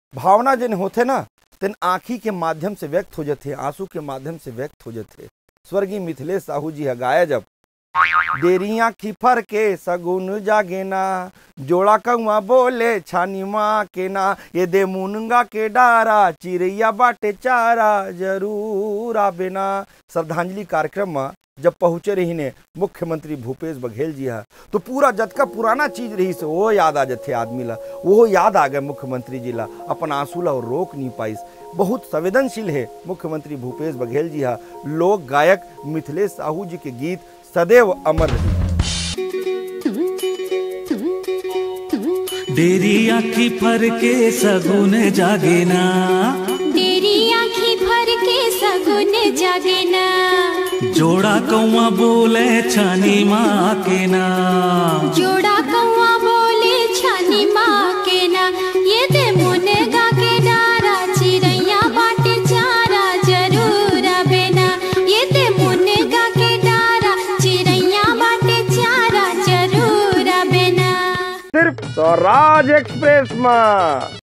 भावना जिन होते ना तेन आँखी के माध्यम से व्यक्त हो जाते, आंसू के माध्यम से व्यक्त हो जाते। स्वर्गीय मिथिलेश साहू जी गाया जब देरियां की फर के सगुन जागेना, जोड़ा कौआ बोले छानी माँ के ना, ये दे मुनगा के डारा चिड़ैया बाटे चारा जरूर आबेना। श्रद्धांजलि कार्यक्रम में जब पहुंचे रही ने मुख्यमंत्री भूपेश बघेल जी हा, तो पूरा जतका पुराना चीज रही से वो याद आ जाते आदमी ला, वो याद आ गए मुख्यमंत्री जी ला, अपन आंसू ला और रोक नहीं पाइस। बहुत संवेदनशील है मुख्यमंत्री भूपेश बघेल जी हा। लोक गायक मिथिलेश साहू जी के गीत सदैव अमर रही। डेरी आँखी फर के सगुन जागेना, डेरी आँखी भर के सगुन जागेना, जोड़ा कौआ बोले छानी माँ के ना, जोड़ा कौआ बोले छानी माँ के ना, ये दे मुनगा के डारा चिड़ैया बाटे चारा जरूर आबेना, ये दे मुनगा के डारा चिड़ैया बाटे चारा जरूर आबेना। सिर्फ स्वराज एक्सप्रेस में।